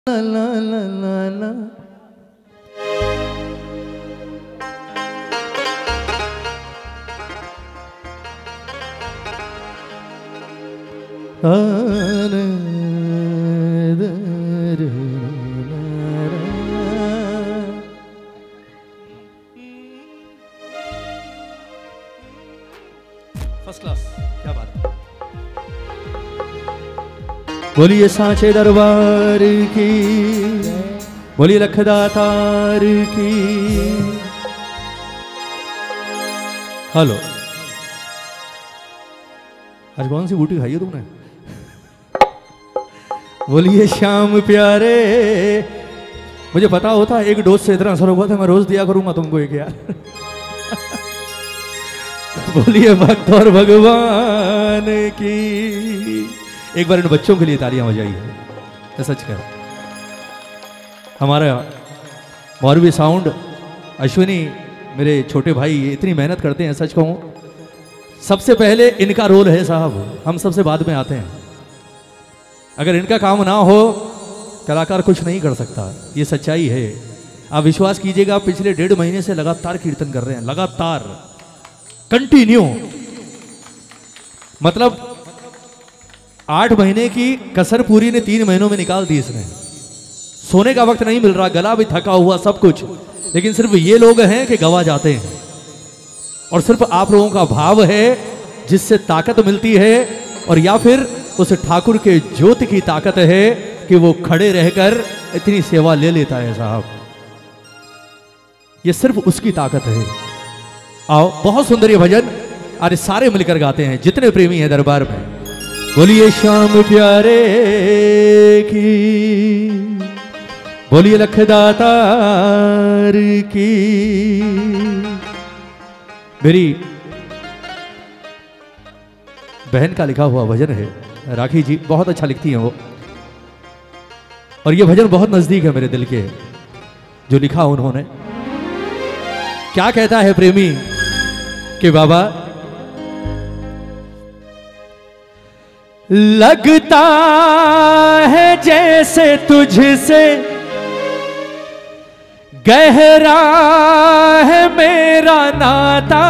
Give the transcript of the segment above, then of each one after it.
ला ला ला ला ला। First class, क्या बात है। बोलिए सांचे दरबार की, बोलिए लखदातार की। हेलो, आज कौन सी बूटी खाई है तुमने? बोलिए श्याम प्यारे। मुझे पता होता एक डोज से इतना असर होगा था, मैं रोज दिया करूंगा तुमको एक यार। बोलिए भक्त और भगवान की। एक बार इन बच्चों के लिए तालियां बजाइए। सच कर, हमारा मौरवी साउंड अश्विनी मेरे छोटे भाई इतनी मेहनत करते हैं, सच कहूं सबसे पहले इनका रोल है साहब, हम सबसे बाद में आते हैं। अगर इनका काम ना हो कलाकार कुछ नहीं कर सकता, ये सच्चाई है। आप विश्वास कीजिएगा, पिछले 1.5 महीने से लगातार कीर्तन कर रहे हैं, लगातार कंटिन्यू। मतलब 8 महीने की कसर पूरी ने 3 महीनों में निकाल दी इसने। सोने का वक्त नहीं मिल रहा, गला भी थका हुआ, सब कुछ, लेकिन सिर्फ ये लोग हैं कि गवा जाते हैं। और सिर्फ आप लोगों का भाव है जिससे ताकत मिलती है, और या फिर उस ठाकुर के ज्योति की ताकत है कि वो खड़े रहकर इतनी सेवा ले लेता है साहब। ये सिर्फ उसकी ताकत है। आओ, बहुत सुंदर ये भजन आज सारे मिलकर गाते हैं, जितने प्रेमी हैं दरबार में। बोलिए श्याम प्यारे की, बोलिए लखदातार की। मेरी बहन का लिखा हुआ भजन है, राखी जी बहुत अच्छा लिखती हैं वो, और ये भजन बहुत नजदीक है मेरे दिल के, जो लिखा उन्होंने। क्या कहता है प्रेमी कि बाबा, लगता है जैसे तुझसे गहरा है मेरा नाता।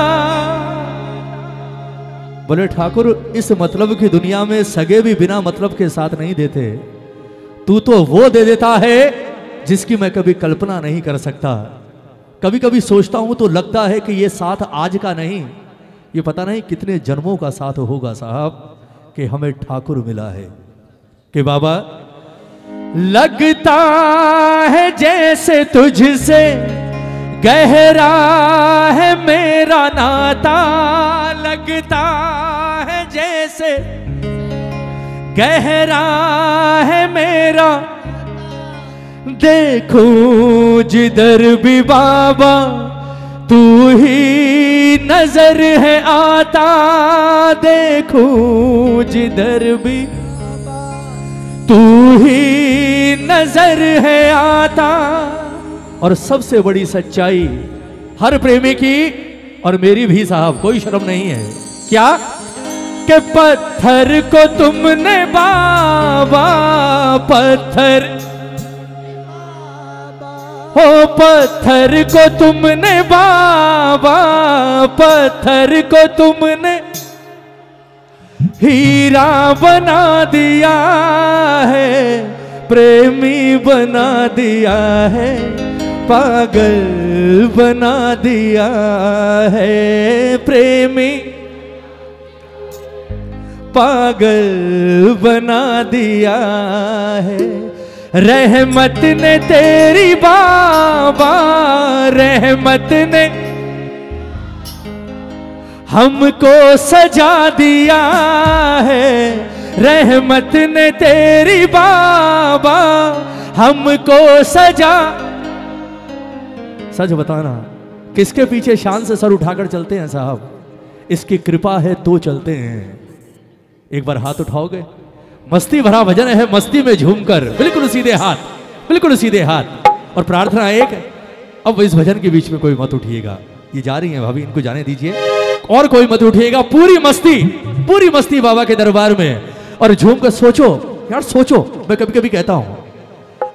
बोले ठाकुर, इस मतलब की दुनिया में सगे भी बिना मतलब के साथ नहीं देते, तू तो वो दे देता है जिसकी मैं कभी कल्पना नहीं कर सकता। कभी कभी सोचता हूं तो लगता है कि ये साथ आज का नहीं, ये पता नहीं कितने जन्मों का साथ होगा साहब, कि हमें ठाकुर मिला है। कि बाबा, लगता है जैसे तुझसे गहरा है मेरा नाता। लगता है जैसे गहरा है मेरा, देखूं जिधर भी बाबा तू ही नजर है आता। देखूं जिधर भी तू ही नजर है आता। और सबसे बड़ी सच्चाई हर प्रेमी की और मेरी भी साहब, कोई शर्म नहीं है, क्या कि पत्थर को तुमने बाबा, पत्थर हो पत्थर को तुमने बाबा, पत्थर को तुमने हीरा बना दिया है, प्रेमी बना दिया है, पागल बना दिया है, प्रेमी पागल बना दिया है। रहमत ने तेरी बाबा, रहमत ने हमको सजा दिया है। रहमत ने तेरी बाबा हमको सजा। सच बताना, किसके पीछे शान से सर उठाकर चलते हैं साहब? इसकी कृपा है तो चलते हैं। एक बार हाथ उठाओगे? मस्ती भरा भजन है, मस्ती में झूमकर, बिल्कुल सीधे हाथ, बिल्कुल सीधे हाथ। और प्रार्थना एक, अब इस भजन के बीच में कोई मत उठिएगा। ये जा रही हैं भाभी, इनको जाने दीजिए, और कोई मत उठिएगा। पूरी मस्ती बाबा के दरबार में। और झूम कर सोचो यार, सोचो। मैं कभी कभी कहता हूं,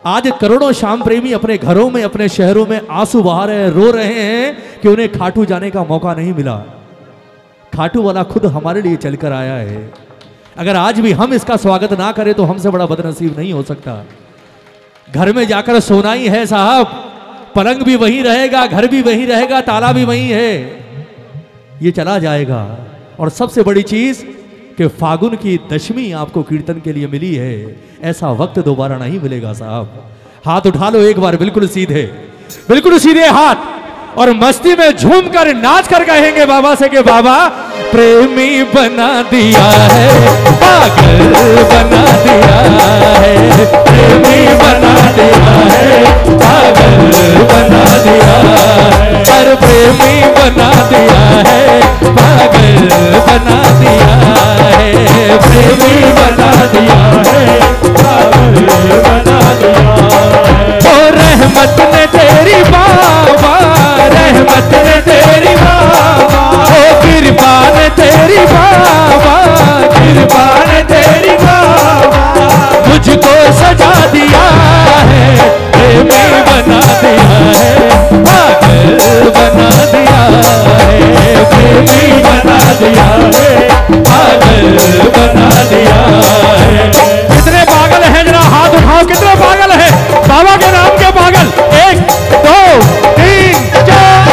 आज करोड़ों श्याम प्रेमी अपने घरों में, अपने शहरों में आंसू बहा रहे हैं, रो रहे हैं कि उन्हें खाटू जाने का मौका नहीं मिला। खाटू वाला खुद हमारे लिए चलकर आया है। अगर आज भी हम इसका स्वागत ना करें तो हमसे बड़ा बदनसीब नहीं हो सकता। घर में जाकर सोना ही है साहब, पलंग भी वहीं रहेगा, घर भी वहीं रहेगा, ताला भी वहीं है, ये चला जाएगा। और सबसे बड़ी चीज कि फागुन की दशमी आपको कीर्तन के लिए मिली है, ऐसा वक्त दोबारा नहीं मिलेगा साहब। हाथ उठा लो एक बार, बिल्कुल सीधे हाथ, और मस्ती में झूम कर नाच कर कहेंगे बाबा से कि बाबा प्रेमी बना दिया है, पागल बना दिया है, प्रेमी बना दिया है, पागल बना दिया है, हर प्रेमी बना दिया है, पागल बना दिया है, प्रेमी बना दिया है, पागल बना दिया है। ओ रहमत ने तेरी बाबा, रहमत ने तेरी बाबा, ओ कृपा ने तेरी बाबा, कृपा ने तेरी बाबा, मुझको सजा दिया है, प्रेमी बना दिया है, पागल बना दिया है, प्रेमी बना दिया है, पागल बना दिया है। कितने पागल हैं जरा हाथ उठाओ, कितने पागल हैं बाबा के नाम के पागल? 1 2 3 4।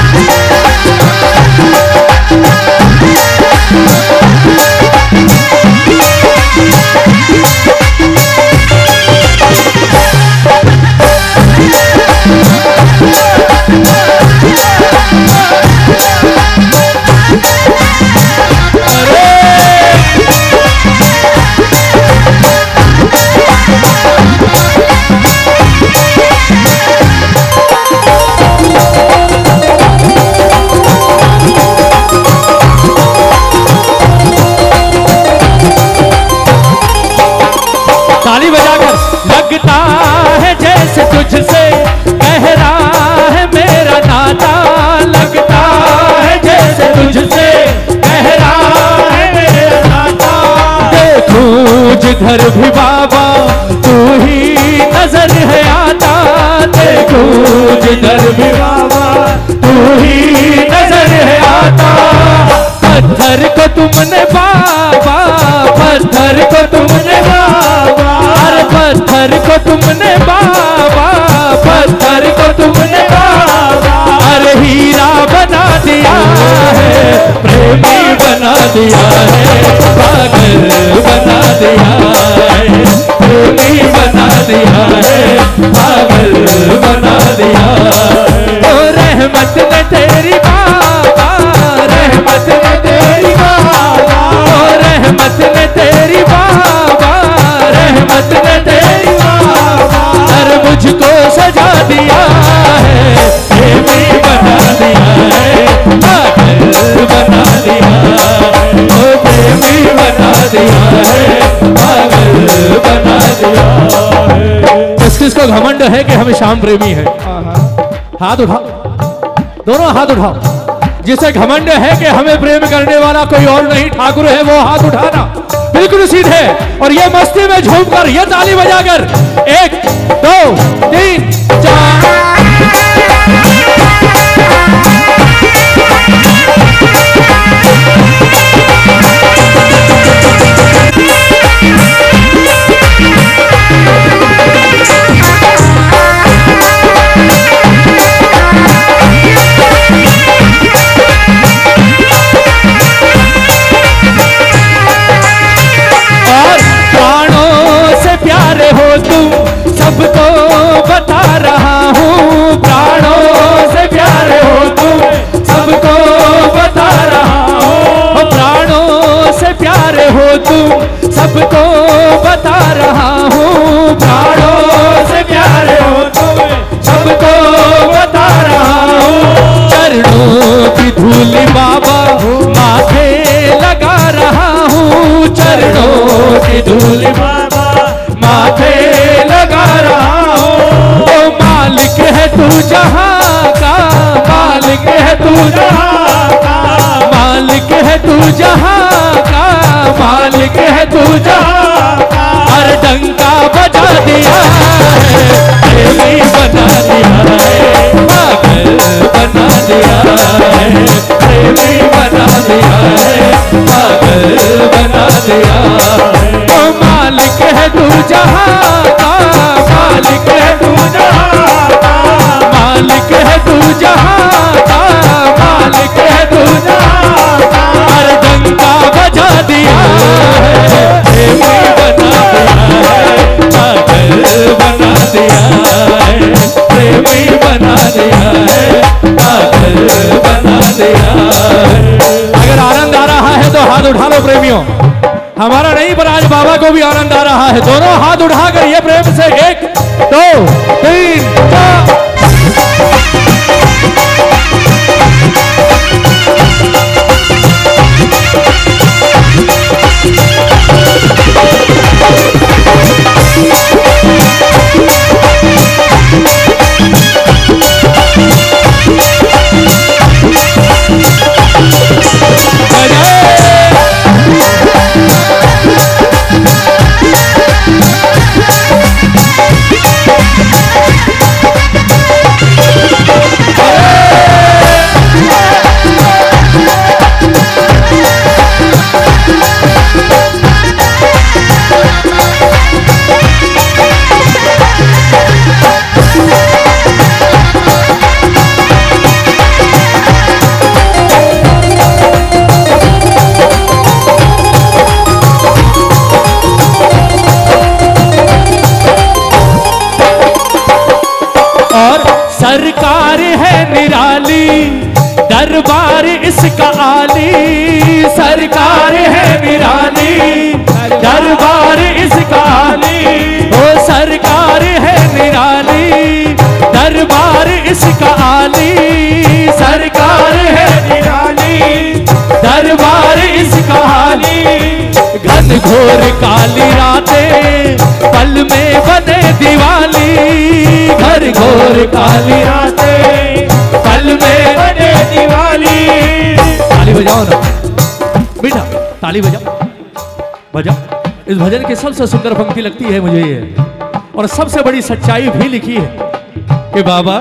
ताली बजाकर लगता है जैसे तुझसे गहरा है मेरा नाता, लगता है जैसे तुझसे गहरा है मेरा नाता, देखूं जिधर भी बाबा तू ही नजर है आता, देखूं जिधर भी बाबा तू ही नजर है आता। पत्थर को तुमने बाबा, पत्थर को तुमने बाबा, अरे पत्थर को तुमने बाबा, पत्थर को तुमने बाबा, अरे हीरा बना दिया है, प्रेमी बना दिया है, पागल बना दिया है, प्रेमी बना दिया है, पागल बना दिया है। ओ रहमत ने तेरी बाबा, रहमत ने तेरी बाबा, ओ रहमत ने तेरी बाबा, रहमत ने तेरी बाबा, अरे मुझको सजा दिया है, प्रेमी बना दिया है, पागल बना दिया है, ओ प्रेमी बना दिया है, पागल बना दिया है। किसको घमंड है कि हम श्याम प्रेमी हैं? हाथ उठाओ, दोनों हाथ उठाओ। जिसे घमंड है कि हमें प्रेम करने वाला कोई और नहीं ठाकुर है, वो हाथ उठाना बिल्कुल सीधे, और ये मस्ती में झूमकर, ये ताली बजाकर 1 2 3 4। प्यारे हो तुम सबको बता रहा हूँ, प्राणों से प्यारे हो तुम सबको बता रहा हूँ, प्राणों से प्यारे हो तुम सबको बता रहा हूँ, प्राणों से प्यारे हो तुम सबको बता रहा हूँ। चरणों की धूल बाबा माथे लगा रहा हूँ, चरणों की धूल बाबा माथे लगा रहा हूँ। ओ मालिक है तू जहाँ का, मालिक है तू जहाँ का, मालिक है तू जहाँ का, मालिक है तू जहाँ का, हर डंका बजा दिया है, जहां का, मालिक है तू जहां का, मालिक है तू जहां का, मालिक है तू जहां का। हर डंका बजा दिया है, प्रेमी बना दिया है, पागल बना दिया है, प्रेमी बना दिया है, पागल बना दिया है। अगर आनंद आ रहा है तो हाथ उठा लो प्रेमियों, हमारा नहीं पर आज बाबा को भी आनंद आ रहा है। दोनों हाथ उठाकर ये प्रेम से 1 2 3 4। सरकार है निराली, दरबार इसका आली, सरकार है निराली, दरबार इसका आली। ओ सरकार है निराली, दरबार इसका आली, सरकार है निराली, दरबार इसका आली। घन घोर काली रातें पल में बने दिवाली, घर घोर काली रातें पल में बने दिवाली। ताली बजाओ ना बेटा, ताली बजाओ बजाओ। इस भजन की सबसे सुंदर पंक्ति लगती है मुझे ये, और सबसे बड़ी सच्चाई भी लिखी है कि बाबा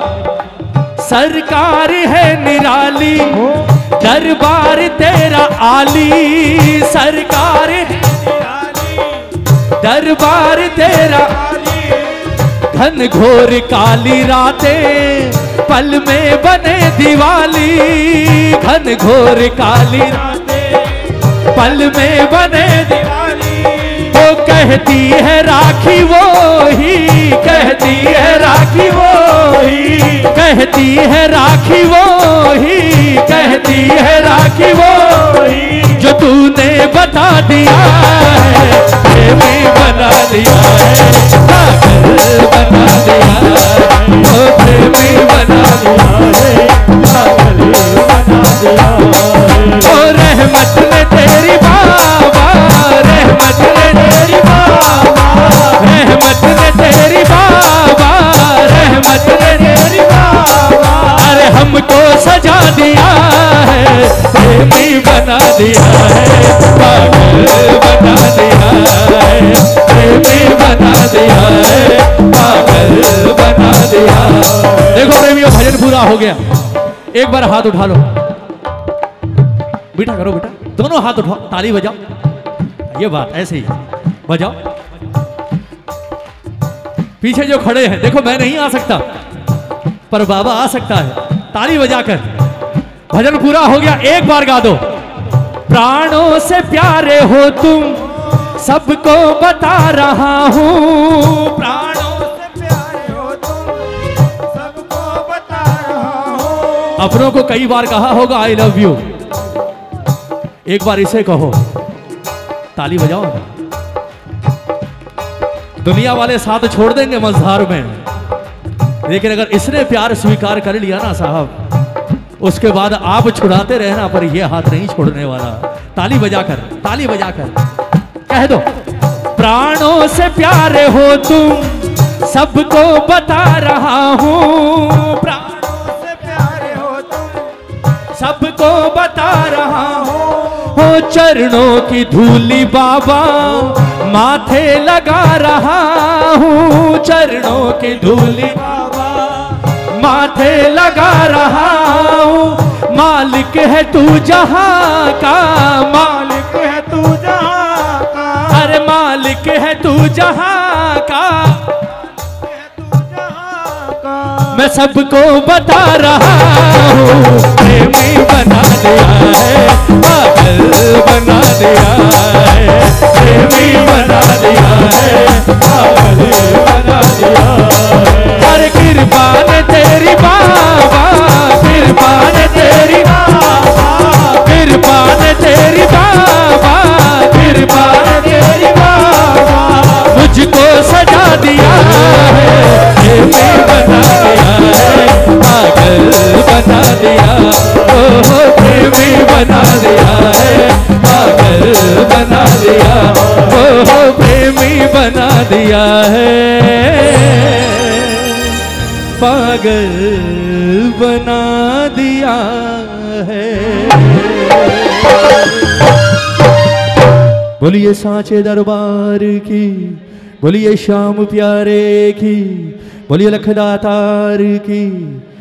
सरकार है निराली, दरबार तेरा आली, सरकार है निराली, दरबार तेरा आली। घन घोर काली रातें पल में बने दिवाली, घन घोर काली रातें पल में बने दिवाली। वो कहती है राखी वो ही, कहती है राखी वो ही, कहती है राखी वो ही, कहती है राखी वो ही। जो तूने बता दिया है, प्रेमी बना दिया है, पागल बना दिया है, वो प्रेमी बना दिया है, पागल बना दिया है। ओ रहमत ने तेरी बाबा, रहमत ने तेरी बाबा, रहमत ने तेरी बाबा, रहमत ने तेरी बाबा। अरे हमको सजा दिया है, प्रेमी बना दिया है, पागल बना दिया है, प्रेमी बना दिया है, पागल बना दिया। देखो प्रेमियों, भजन पूरा हो गया। एक बार हाथ उठा लो बेटा, करो बेटा, दोनों हाथ उठाओ, ताली बजाओ। ये बात ऐसे ही बजाओ। पीछे जो खड़े हैं देखो, मैं नहीं आ सकता पर बाबा आ सकता है। ताली बजाकर भजन पूरा हो गया। एक बार गा दो। प्राणों से प्यारे हो तुम, सबको बता रहा हूँ, प्राणों से प्यारे हो तुम, सबको बता रहा हूँ। अपनों को कई बार कहा होगा आई लव यू, एक बार इसे कहो। ताली बजाओ। दुनिया वाले साथ छोड़ देंगे मझधार में, लेकिन अगर इसने प्यार स्वीकार कर लिया ना साहब, उसके बाद आप छुड़ाते रहना पर यह हाथ नहीं छोड़ने वाला। ताली बजाकर, ताली बजाकर कह दो। प्राणों से प्यारे हो तुम, सबको बता रहा हूँ, प्राणों से प्यारे हो तुम, सबको बता रहा हूँ। हो चरणों की धूली बाबा माथे लगा रहा हूँ, चरणों की धूली बाबा माथे लगा रहा हूँ। मालिक है तू जहाँ का, मालिक है तू जहाँ का, अरे मालिक मालिक है तू जहां का, मैं सबको बता रहा हूँ, प्रेमी बना दिया है, पागल बना दिया है, प्रेमी बना दिया है, पागल बना दिया है। अरे कृपा ने तेरी बाबा, कृपा ने तेरी बाबा, कृपा ने तेरी बाबा, कृपा ने तेरी बाबा, मुझको सजा दिया है, प्रेमी बना दिया है, पागल बना दिया, ओहो प्रेमी बना दिया है, पागल बना दिया, ओहो प्रेमी बना दिया है, पागल बना दिया है। बोलिए सांचे दरबार की, बोलिए श्याम प्यारे की, बोलिए लखदातार की।